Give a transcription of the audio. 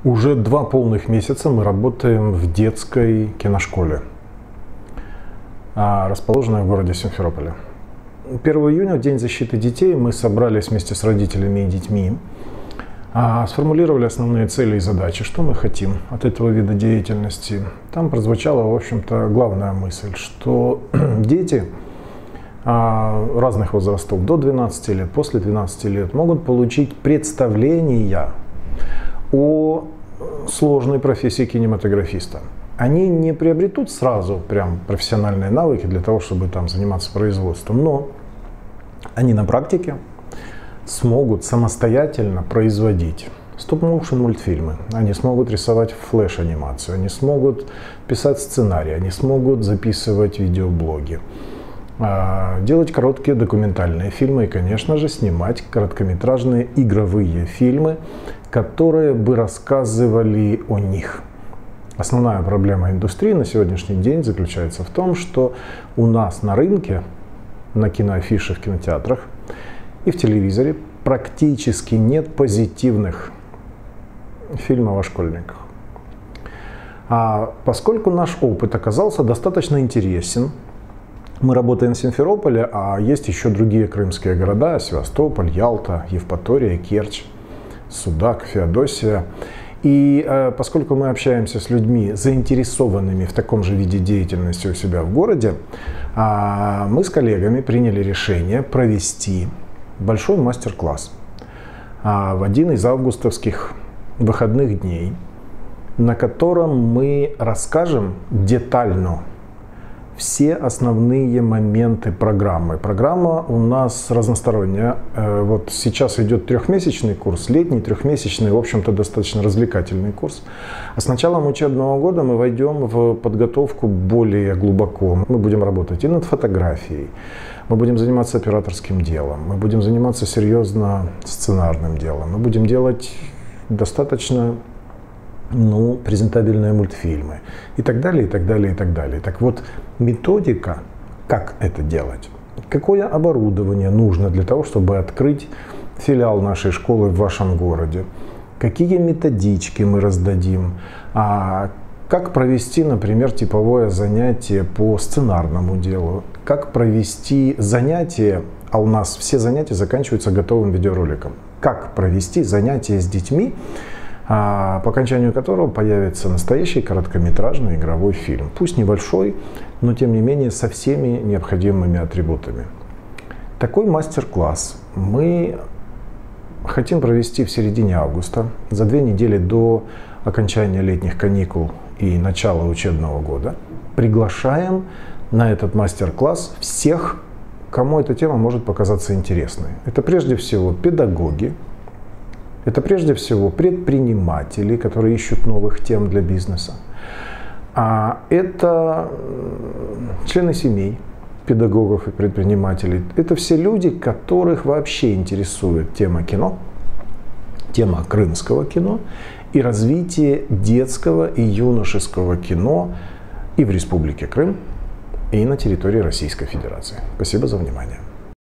Уже 2 полных месяца мы работаем в детской киношколе, расположенной в городе Симферополе. 1 июня, в День защиты детей, мы собрались вместе с родителями и детьми, сформулировали основные цели и задачи, что мы хотим от этого вида деятельности. Там прозвучала, в общем-то, главная мысль, что дети разных возрастов, до 12 лет, после 12 лет, могут получить представления о сложной профессии кинематографиста. Они не приобретут сразу прям профессиональные навыки для того, чтобы там заниматься производством, но они на практике смогут самостоятельно производить стоп-моушен мультфильмы, они смогут рисовать флеш-анимацию, они смогут писать сценарии, они смогут записывать видеоблоги, делать короткие документальные фильмы и, конечно же, снимать короткометражные игровые фильмы, которые бы рассказывали о них. Основная проблема индустрии на сегодняшний день заключается в том, что у нас на рынке, на киноафише в кинотеатрах и в телевизоре практически нет позитивных фильмов о школьниках. Поскольку наш опыт оказался достаточно интересен, мы работаем в Симферополе, а есть еще другие крымские города: Севастополь, Ялта, Евпатория, Керчь, Судак, Феодосия. И поскольку мы общаемся с людьми, заинтересованными в таком же виде деятельности у себя в городе, мы с коллегами приняли решение провести большой мастер-класс в один из августовских выходных дней, на котором мы расскажем детально все основные моменты программы. Программа у нас разносторонняя. Вот сейчас идет 3-месячный курс, летний 3-месячный, в общем-то, достаточно развлекательный курс. А с началом учебного года мы войдем в подготовку более глубоко. Мы будем работать и над фотографией, мы будем заниматься операторским делом, мы будем заниматься серьезно сценарным делом, мы будем делать достаточно презентабельные мультфильмы и так далее, и так далее, и так далее. Так вот, методика, как это делать, какое оборудование нужно для того, чтобы открыть филиал нашей школы в вашем городе, какие методички мы раздадим, как провести, например, типовое занятие по сценарному делу, как провести занятие, а у нас все занятия заканчиваются готовым видеороликом, как провести занятия с детьми, по окончанию которого появится настоящий короткометражный игровой фильм. Пусть небольшой, но тем не менее со всеми необходимыми атрибутами. Такой мастер-класс мы хотим провести в середине августа, за 2 недели до окончания летних каникул и начала учебного года. Приглашаем на этот мастер-класс всех, кому эта тема может показаться интересной. Это прежде всего педагоги, это прежде всего предприниматели, которые ищут новых тем для бизнеса. Это члены семей педагогов и предпринимателей. Это все люди, которых вообще интересует тема кино, тема крымского кино и развитие детского и юношеского кино и в Республике Крым, и на территории Российской Федерации. Спасибо за внимание.